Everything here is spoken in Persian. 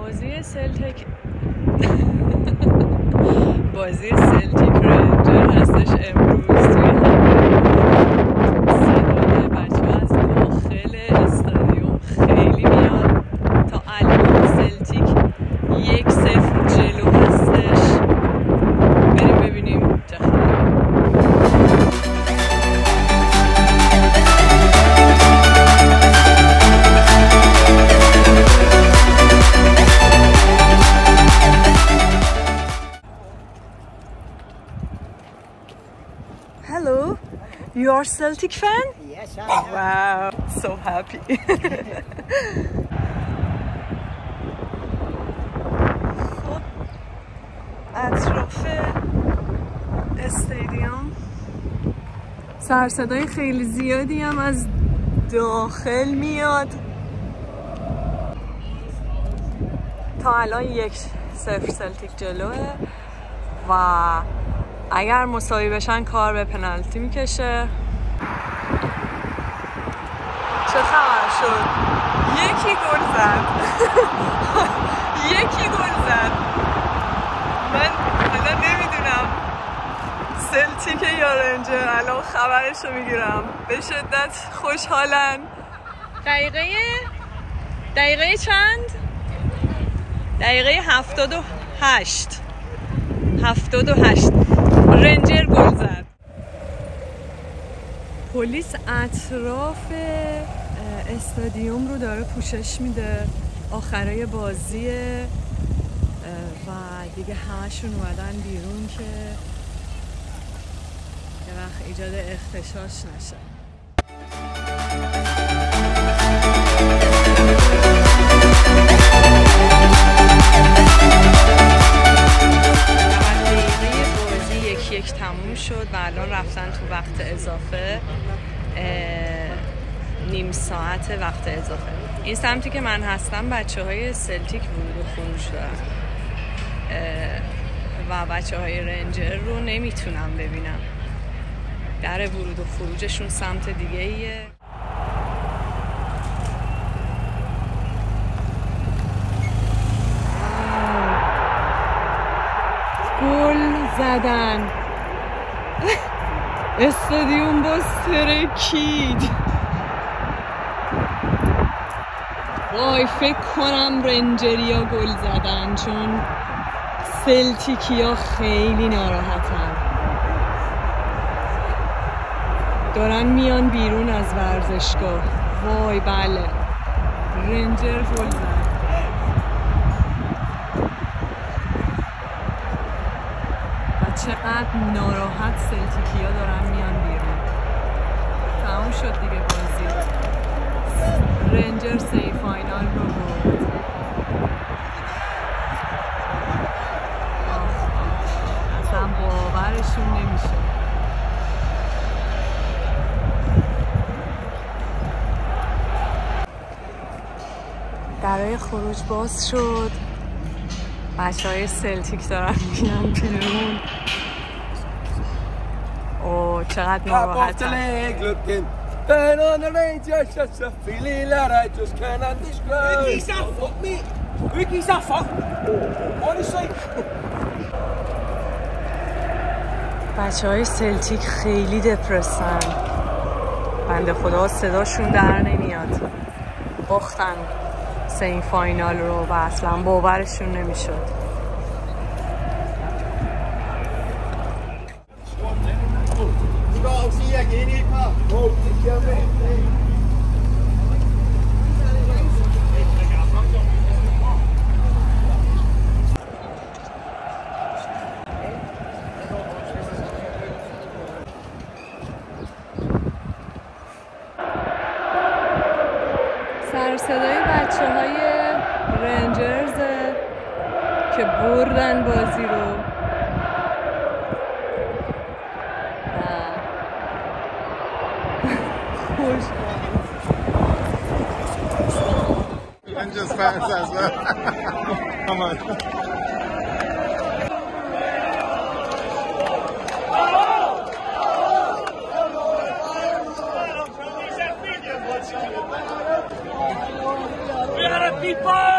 بازی سلتیک رنجر هستش امروز توی صدای بچه‌ها از داخل استادیوم خیلی میاد. تا الان سلتیک 1-0 جلو هستش. بریم ببینیم چه خبره. Hello, you are Celtic fan? Yes, I am. Wow, so happy. خب اطراف استادیوم سرصدای خیلی زیادی هم از داخل میاد. تا الان 1-0 سلتیک جلوه و اگر مساوی بشن کار به پنالتی میکشه. چه خبر شد؟ یکی گل زد. من حالا نمیدونم سلتیک یا رنجر، الان خبرش رو میگیرم. به شدت خوشحالن. دقیقه چند؟ دقیقه 78 رنجر گل زد. پلیس اطراف استادیوم رو داره پوشش میده. آخرای بازیه و دیگه همشون اومدن بیرون که یه وقت ایجاد اختشاش نشه. یک تموم شد و الان رفتن تو وقت اضافه. نیم ساعت وقت اضافه. این سمتی که من هستم بچه‌های سلتیک ورود و خروج دارن و بچه‌های رنجر رو نمیتونم ببینم. در ورود و خروجشون سمت دیگه ایه. گل زدن. استادیوم باز ترکید. وای فکر کنم رنجریا گل زدن چون سلتیکیا خیلی ناراحتن. دارن میان بیرون از ورزشگاه. وای بله رنجر گل زد. چقدر ناراحت سلتیکیا دارن میان بیرون. تموم شد دیگه بازی. رنجر سی فاینال رو برد. اصلا باورشون نمیشه. درای خروج باز شد. بچه‌های سلتیک دارن میان بیرون. اوه چقدر ناراحتم. بچه‌های سلتیک خیلی دپرسن. بنده خدا صداشون در نمیاد. باختن سمی فاینال رو و اصلا باورشون نمیشد. سر صدای بچه‌های رنجرز که بردن بازی رو. Rangers fans as well. Come on. We are a people!